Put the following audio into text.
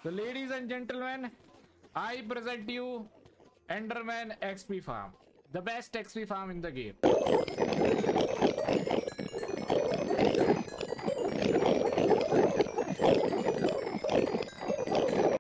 So ladies and gentlemen, I present you Enderman XP Farm, the best XP farm in the game.